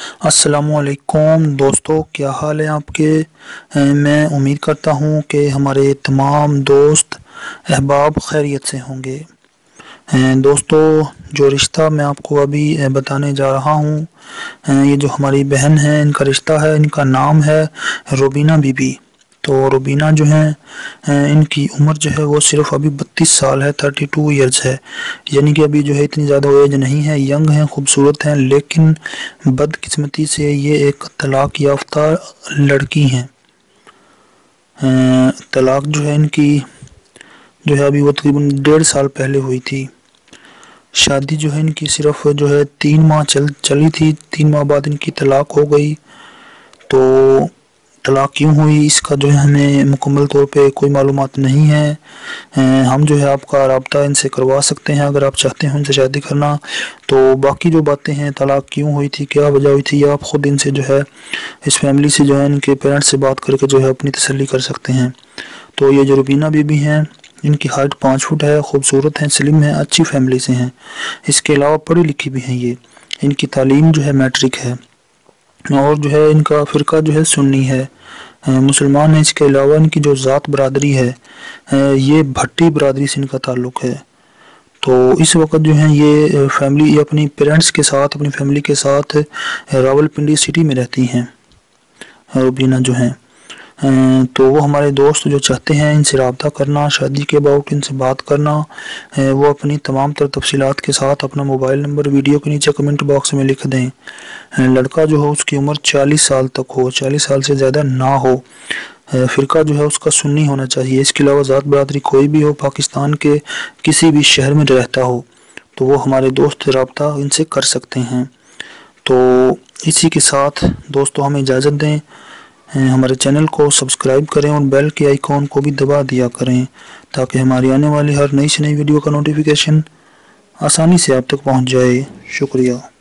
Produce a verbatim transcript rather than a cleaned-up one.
السلام علیکم دوستو، کیا حال ہے آپ کے؟ میں امید کرتا ہوں کہ ہمارے تمام دوست احباب خیریت سے ہوں گے۔ دوستو، جو رشتہ میں آپ کو ابھی بتانے جا رہا ہوں، یہ جو ہماری بہن ہے، ان کا رشتہ ہے، ان کا نام ہے روبینہ بی بی۔ تو روبینہ جو ہیں، ان کی عمر جو ہے وہ صرف ابھی بتیس سال ہے، تھرٹی ٹو ایئرز ہے، یعنی کہ ابھی جو ہے اتنی زیادہ ایج نہیں ہے، ینگ ہیں، خوبصورت ہیں، لیکن بدقسمتی سے یہ ایک طلاق یافتہ لڑکی ہیں۔ طلاق جو ہے ان کی جو ہے ابھی وہ تقریباً ڈیڑھ سال پہلے ہوئی تھی۔ شادی جو ہے ان کی صرف جو ہے تین ماہ چل چلی تھی، تین ماہ بعد ان کی طلاق ہو گئی۔ تو طلاق کیوں ہوئی اس کا جو ہے ہمیں مکمل طور پہ کوئی معلومات نہیں ہے۔ ہم جو ہے آپ کا رابطہ ان سے کروا سکتے ہیں اگر آپ چاہتے ہیں ان سے شادی کرنا۔ تو باقی جو باتیں ہیں، طلاق کیوں ہوئی تھی، کیا وجہ ہوئی تھی، یہ آپ خود ان سے جو ہے اس فیملی سے جو ہے ان کے پیرنٹس سے بات کر کے جو ہے اپنی تسلی کر سکتے ہیں۔ تو یہ جو روبینہ بی بی ہیں، ان کی ہائٹ پانچ فٹ ہے، خوبصورت ہیں، سلم ہیں، اچھی فیملی سے ہیں۔ اس کے علاوہ پڑھی لکھی بھی ہیں یہ۔ ان کی تعلیم جو ہے میٹرک ہے، اور جو ہے ان کا فرقہ جو ہے سنی ہے، مسلمان ہے۔ اس کے علاوہ ان کی جو ذات برادری ہے، یہ بھٹی برادری سے ان کا تعلق ہے۔ تو اس وقت جو ہیں یہ فیملی اپنی پیرنٹس کے ساتھ، اپنی فیملی کے ساتھ راول پنڈی سٹی میں رہتی ہیں روبینہ جو ہیں۔ تو وہ ہمارے دوست جو چاہتے ہیں ان سے رابطہ کرنا، شادی کے اباؤٹ ان سے بات کرنا، وہ اپنی تمام تر تفصیلات کے ساتھ اپنا موبائل نمبر ویڈیو کے نیچے کمنٹ باکس میں لکھ دیں۔ لڑکا جو ہو اس کی عمر چالیس سال تک ہو، چالیس سال سے زیادہ نہ ہو، فرقہ جو ہے اس کا سنی ہونا چاہیے۔ اس کے علاوہ ذات برادری کوئی بھی ہو، پاکستان کے کسی بھی شہر میں رہتا ہو، تو وہ ہمارے دوست رابطہ ان سے کر سکتے ہیں۔ تو اسی کے ساتھ دوستو ہمیں اجازت دیں، ہمارے چینل کو سبسکرائب کریں اور بیل کے آئیکن کو بھی دبا دیا کریں تاکہ ہماری آنے والی ہر نئی سے نئی ویڈیو کا نوٹیفیکیشن آسانی سے آپ تک پہنچ جائے۔ شکریہ۔